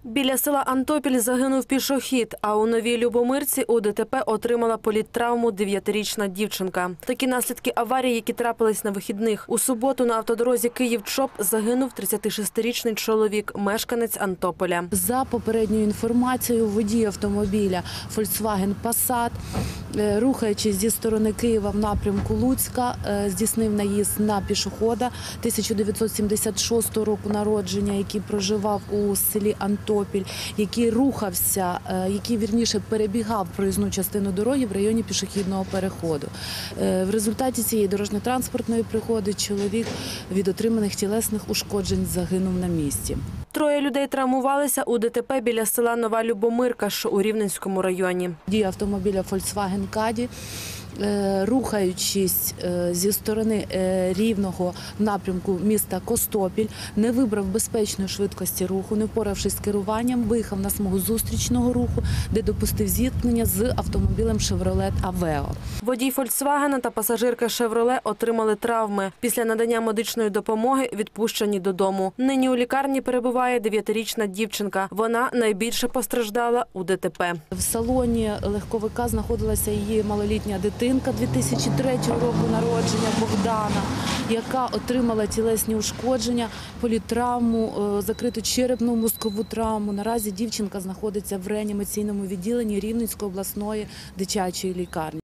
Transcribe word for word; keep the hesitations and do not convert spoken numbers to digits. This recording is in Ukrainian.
Біля села Антопіль загинув пішохід, а у Новій Любомирці у ДТП отримала політтравму дев'ятирічна дівчинка. Такі наслідки аварії, які трапились на вихідних. У суботу на автодорозі Київ-Чоп загинув тридцятишестирічний чоловік, мешканець Антополя. За попередньою інформацією, водій автомобіля Volkswagen Passat, рухаючись зі сторони Києва в напрямку Луцька, здійснив наїзд на пішохода тисяча дев'ятсот сімдесят шостого року народження, який проживав у селі Антопіль, який рухався, який, вірніше, перебігав проїзну частину дороги в районі пішохідного переходу. В результаті цієї дорожньо-транспортної пригоди чоловік від отриманих тілесних ушкоджень загинув на місці. Троє людей травмувалися у ДТП біля села Нова Любомирка, що у Рівненському районі. Водій автомобіля Volkswagen Caddy, рухаючись зі сторони Рівного в напрямку міста Костопіль, не вибрав безпечної швидкості руху, не впоравшись з керуванням, виїхав на смугу зустрічного руху, де допустив зіткнення з автомобілем Chevrolet Aveo. Водій «Фольксвагена» та пасажирка «Шевроле» отримали травми. Після надання медичної допомоги відпущені додому. Нині у лікарні перебуває дев'ятирічна дівчинка. Вона найбільше постраждала у ДТП. В салоні легковика знаходилася її малолітня дитинка дві тисячі третього року народження Богдана, яка отримала тілесні ушкодження, політтравму, закриту черепно-мозкову травму. Наразі дівчинка знаходиться в реанімаційному відділенні Рівненської обласної дитячої лікарні.